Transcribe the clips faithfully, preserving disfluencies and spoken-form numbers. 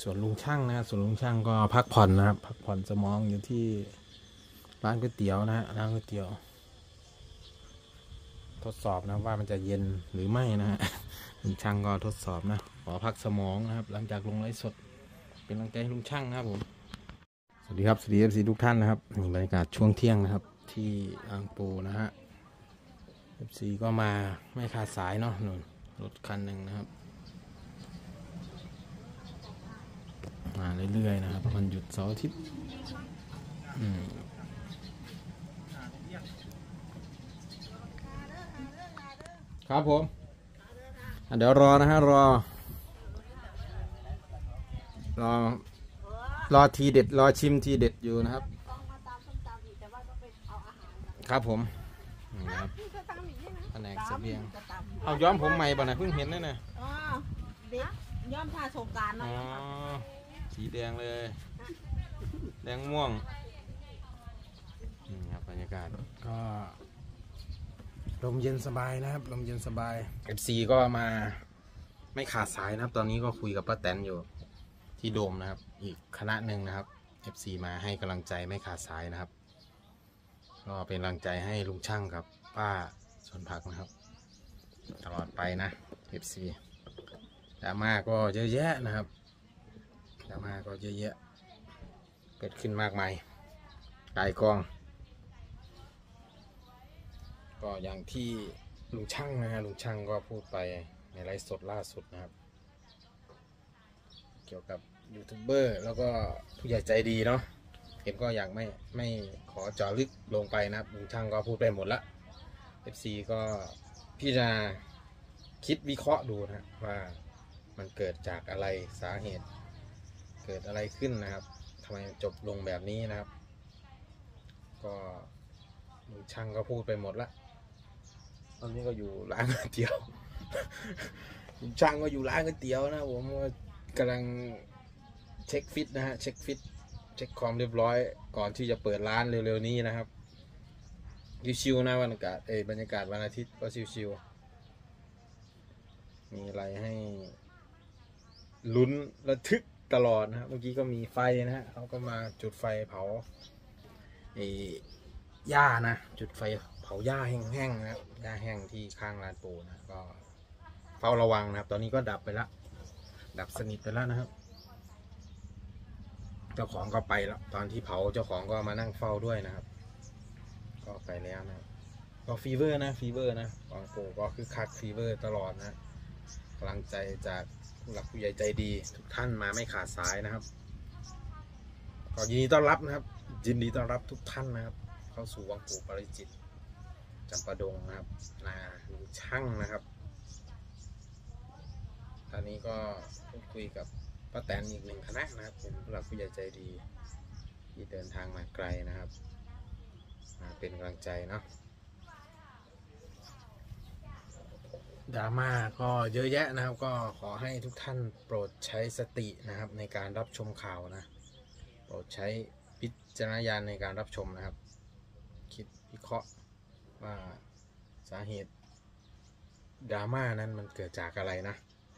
ส่วนลุงช่างนะส่วนลุงช่างก็พักผ่อนนะครับพักผ่อนสมองอยู่ที่ร้านก๋วยเตี๋ยวนะฮะร้านก๋วยเตี๋ยวทดสอบนะว่ามันจะเย็นหรือไม่นะฮะลุงช่างก็ทดสอบนะขอพักสมองนะครับหลังจากลงไลฟ์สดเป็นกำลังใจให้ลุงช่างนะครับผมสวัสดีครับสวัสดีเอฟซีทุกท่านนะครับนี่บรรยากาศช่วงเที่ยงนะครับที่อ่างปูนะฮะเอฟซีก็มาไม่ขาดสายเนาะนู่นรถคันหนึ่งนะครับมาเรื่อยๆนะครับมันหยุดเสาร์อาทิตย์ครับผมเดี๋ยวรอนะฮะรอรอรอทีเด็ดรอชิมทีเด็ดอยู่นะครับครับผมนะครับแผนกเสบียงเอาย้อมผมใหม่ป่ะนะเพิ่งเห็นนี่นะอ๋อเด็กย้อมผ้าสงกรานต์นะอ๋อสีแดงเลยแดงม่วงนี่ครับบรรยากาศก็ลมเย็นสบายนะครับลมเย็นสบาย เอฟ ซี ก็มาไม่ขาดสายนะครับตอนนี้ก็คุยกับป้าแตนอยู่ที่โดมนะครับอีกคณะหนึ่งนะครับ เอฟ ซี มาให้กำลังใจไม่ขาดสายนะครับก็เป็นกำลังใจให้ลุงช่างกับป้าชนผักนะครับตลอดไปนะ เอฟ ซี ดราม่าก็เยอะแยะนะครับดราม่าก็เยอะแยะเกิดขึ้นมากมายกายกองก็อย่างที่ลุงช่างนะฮะลุงช่างก็พูดไปในไลฟ์สดล่าสุดนะครับเกี่ยวกับยูทูบเบอร์แล้วก็ผู้ใหญ่ใจดีเนาะเอ็มก็อยากไม่ไม่ขอเจาะลึกลงไปนะครับลุงช่างก็พูดไปหมดละ เอฟ ซี ก็พี่จะคิดวิเคราะห์ดูนะว่ามันเกิดจากอะไรสาเหตุเกิดอะไรขึ้นนะครับทำไมจบลงแบบนี้นะครับก็ลุงช่างก็พูดไปหมดละตอนนี้ก็อยู่ร้านก๋วยเตี๋ยวลุงช่างก็อยู่ร้านก๋วยเตี๋ยวนะผมก็กำลังเช็คฟิตนะฮะเช็คฟิตเช็คความเรียบร้อยก่อนที่จะเปิดร้านเร็วๆนี้นะครับชิวๆนะบรรยากาศเอ้บรรยากาศวันอาทิตย์ก็ชิวๆมีอะไรให้ลุ้นระทึกตลอดนะครับเมื่อกี้ก็มีไฟนะฮะเขาก็มาจุดไฟเผาไอ้หญ้านะจุดไฟเผาหญ้าแห้งๆนะครับหญ้าแห้งที่ข้างร้านปูนะก็เฝ้าระวังนะครับตอนนี้ก็ดับไปแล้วดับสนิทไปแล้วนะครับเจ้าของก็ไปแล้วตอนที่เผาเจ้าของก็มานั่งเฝ้าด้วยนะครับก็ไปแล้วนะก็ฟีเวอร์นะฟีเวอร์นะบางปูก็คือคักฟีเวอร์ตลอดนะกำลังใจจากผู้หลักผู้ใหญ่ใจดีทุกท่านมาไม่ขาดสายนะครับก็ยินดีต้อนรับนะครับยินดีต้อนรับทุกท่านนะครับเข้าสู่วังปู่ปาริจิตจำปาดงนะครับนาลุงช่างนะครับตอนนี้ก็พูดคุยกับป้าแตนอีกหนึ่งคณะนะครับเป็นผู้หลักผู้ใหญ่ใจดีที่เดินทางมาไกลนะครับมาเป็นกำลังใจเนาะดราม่าก็เยอะแยะนะครับก็ขอให้ทุกท่านโปรดใช้สตินะครับในการรับชมข่าวนะโปรดใช้วิจารณญาณในการรับชมนะครับคิดวิเคราะห์ว่าสาเหตุดราม่านั้นมันเกิดจากอะไรนะ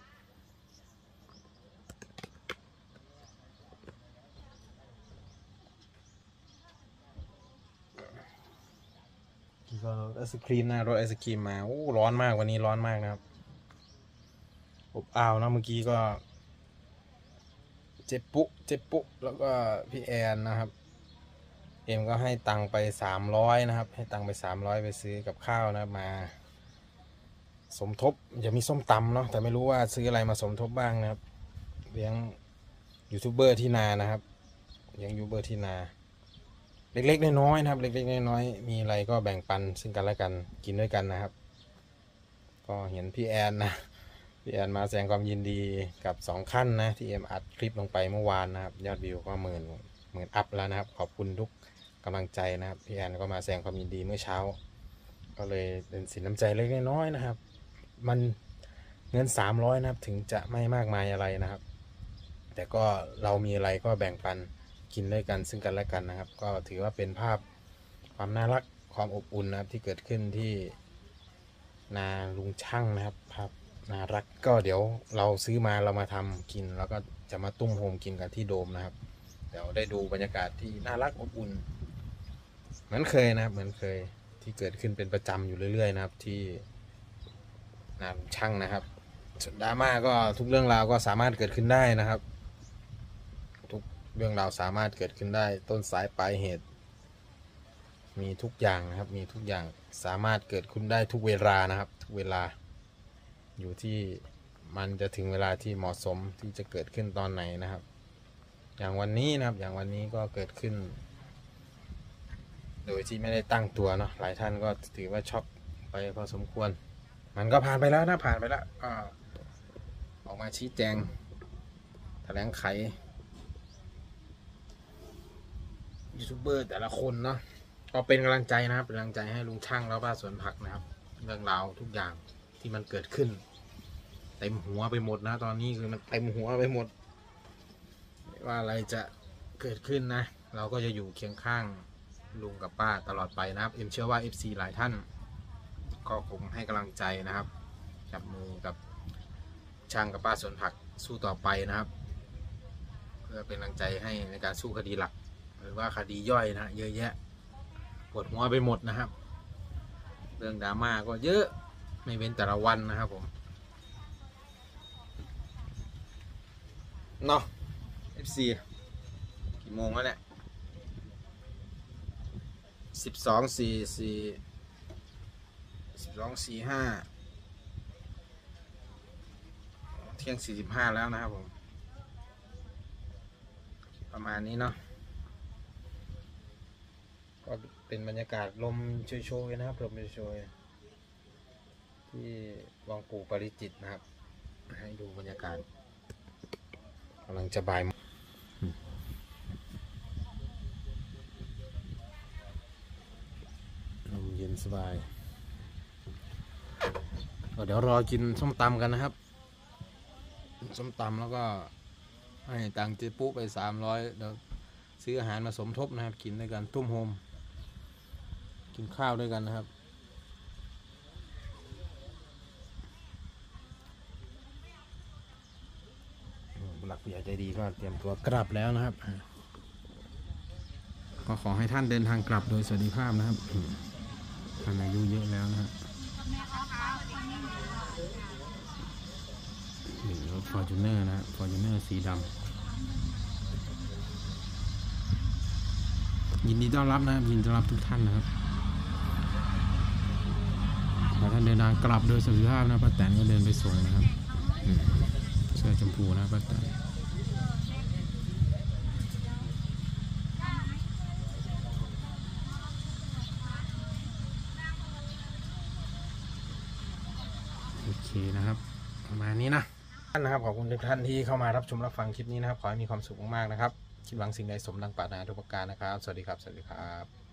ก็รถไอศครีมนะรถไอศครีมมาโอ้ร้อนมากวันนี้ร้อนมากนะครับอบอ้าวนะเมื่อกี้ก็เจ็บปุ๊เจ็บปุ๊แล้วก็พี่แอนนะครับเอ็มก็ให้ตังไปสามร้อยนะครับให้ตังไปสามร้อยไปซื้อกับข้าวนะมาสมทบจะมีส้มตำเนาะแต่ไม่รู้ว่าซื้ออะไรมาสมทบบ้างนะครับเลี้ยงยูทูบเบอร์ที่นานะครับเลี้ยงยูทูบเบอร์ที่นาเล็กๆน้อยๆนะครับเล็กๆน้อยๆมีอะไรก็แบ่งปันซึ่งกันและกันกินด้วยกันนะครับก็เห็นพี่แอนนะพี่แอนมาแสดงความยินดีกับสองขั้นนะที่เอ็มอัดคลิปลงไปเมื่อวานนะครับยอดวิวก็หมื่นหมื่นอัพแล้วนะครับขอบคุณทุกกำลังใจนะครับพี่แอนก็มาแสดงความยินดีเมื่อเช้าก็เลยเป็นสินน้ำใจเล็กน้อยนะครับมันเงินสามร้อยนะครับถึงจะไม่มากมายอะไรนะครับแต่ก็เรามีอะไรก็แบ่งปันกินด้วยกันซึ่งกันและกันนะครับก็ถือว่าเป็นภาพความน่ารักความอบอุ่นนะครับที่เกิดขึ้นที่นาลุงช่างนะครับภาพน่ารักก็เดี๋ยวเราซื้อมาเรามาทำกินแล้วก็จะมาตุ้มโฮมกินกันที่โดมนะครับเดี๋ยวได้ดูบรรยากาศที่น่ารักอบอุ่นเหมือนเคยนะครับเหมือนเคยที่เกิดขึ้นเป็นประจำอยู่เรื่อยๆนะครับที่งานช่างนะครับส่วนดราม่าก็ทุกเรื่องราวก็สามารถเกิดขึ้นได้นะครับทุกเรื่องราวสามารถเกิดขึ้นได้ต้นสายปลายเหตุมีทุกอย่างนะครับมีทุกอย่างสามารถเกิดขึ้นได้ทุกเวลานะครับทุกเวลาอยู่ที่มันจะถึงเวลาที่เหมาะสมที่จะเกิดขึ้นตอนไหนนะครับอย่างวันนี้นะครับอย่างวันนี้ก็เกิดขึ้นโดยที่ไม่ได้ตั้งตัวเนาะหลายท่านก็ถือว่าช็อกไปพอสมควรมันก็ผ่านไปแล้วนะผ่านไปแล้วก็ออกมาชี้แจงแถลงไขยูทูบเบอร์แต่ละคนเนาะก็เป็นกำลังใจนะครับเป็นกำลังใจให้ลุงช่างแล้วป้าสวนผักนะครับเรื่องราวทุกอย่างที่มันเกิดขึ้นเต็มหัวไปหมดนะตอนนี้คือมันเต็มหัวไปหมดไม่ว่าอะไรจะเกิดขึ้นนะเราก็จะอยู่เคียงข้างลุงกับป้าตลอดไปนะครับเอ็มเชื่อว่า เอฟ ซี หลายท่านก็คงให้กำลังใจนะครับจับมือกับช่างกับป้าสวนผักสู้ต่อไปนะครับเพื่อเป็นกำลังใจให้ในการสู้คดีหลักหรือว่าคดีย่อยนะเยอะแยะปวดหัวไปหมดนะครับเรื่องดราม่าก็เยอะไม่เว้นแต่ละวันนะครับผมเนาะ เอฟ ซี กี่โมงแล้วเนี่ยสิบสองสี่สี่สิบสองสี่ห้าเที่ยงสี่สิบห้าแล้วนะครับผมประมาณนี้เนาะก็เป็นบรรยากาศลมโชยๆนะครับลมโชยๆที่วังปู่ปาริจิตรนะครับให้ดูบรรยากาศกำลังจะบ่ายลมเย็นสบายเดี๋ยวรอกินส้มตำกันนะครับส้มตำแล้วก็ให้ตังเจ๊ปุ๊ไปสามร้อยเดี๋ยวซื้ออาหารมาสมทบนะครับกินด้วยกันตุ้มโฮมกินข้าวด้วยกันนะครับหลักผู้ใหญ่ใจดีก็เตรียมตัวกลับแล้วนะครับก็ขอให้ท่านเดินทางกลับโดยสวัสดิภาพนะครับท่านอายุเยอะแล้วนะครับนี่รถฟอร์จูเนอร์นะฟอร์จูเนอร์สีดำยินดีต้อนรับนะครับยินดีต้อนรับทุกท่านนะครับขอท่านเดินทางกลับโดยสวัสดิภาพนะป้าแตนก็เดินไปส่งนะครับเสื้อชมพูนะป้าแตนโอเคนะครับประมาณนี้นะท่านนะครับขอบคุณทุกท่านที่เข้ามารับชมรับฟังคลิปนี้นะครับขอให้มีความสุขมากๆนะครับคิดหวังสิ่งใดสมดังปรารถนาทุกประการนะครับสวัสดีครับสวัสดีครับ